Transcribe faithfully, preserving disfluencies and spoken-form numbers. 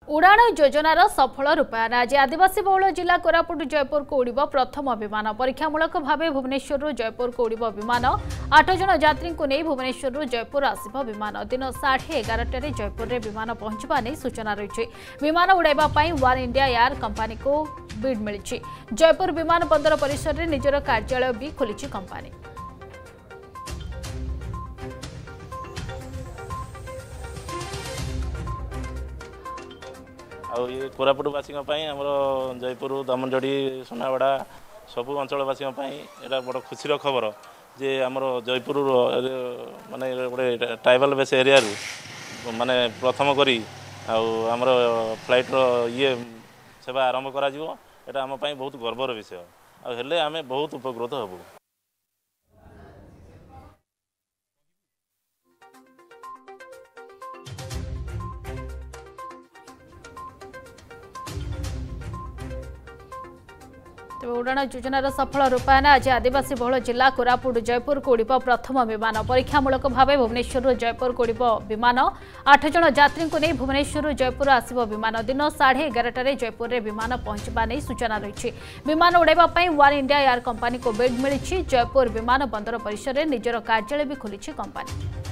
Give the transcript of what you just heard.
उड़ाण योजनार सफल रूपायन आज आदिवासी बहुल जिला कोरापुट जयपुर को उड़िब प्रथम विमान परीक्षामूलक भाव भुवनेश्वर जयपुर को उड़िब विमान आठ जन यात्री को नहीं भुवनेश्वर जयपुर आसिब विमान दिन साढ़े एगारटे जयपुर में विमान पहुंचवा नहीं सूचना रही विमान उड़ाइबा वन इंडिया एयर कंपनी को बिड मिली जयपुर विमान बंदर परिसर में निजर कार्यालय भी खोली कंपनी। और ये कोरापुटवासी आमर जयपुर दमनजोड़ी सुनावाड़ा सबू अंचलवासी यहाँ बड़ खुशी खबर जे आमर जयपुर माने गोटे ट्राइबल बेस एरिया माने प्रथम करी आमर फ्लाइट ये सेवा आरंभ करा एटा आम बहुत गर्वर विषय आले आम बहुत उपकृत हबू। उड़ाण योजनार सफल रूपायन आज आदिवासी बहुल जिला कोरापुट जयपुर को उड़िब प्रथम विमान परीक्षामूलक भाव भुवनेश्वर जयपुर को उड़िब विमान आठ जन यात्री को नहीं भुवनेश्वर जयपुर आसिब विमान दिन साढ़े एगारटे जयपुर में विमान पहुंचवा नहीं सूचना रही विमान उड़ाइबा वन इंडिया एयर कंपनी को बिड मिली जयपुर विमान बंदर परिसर में निजर कार्यालय भी खोली कंपनी।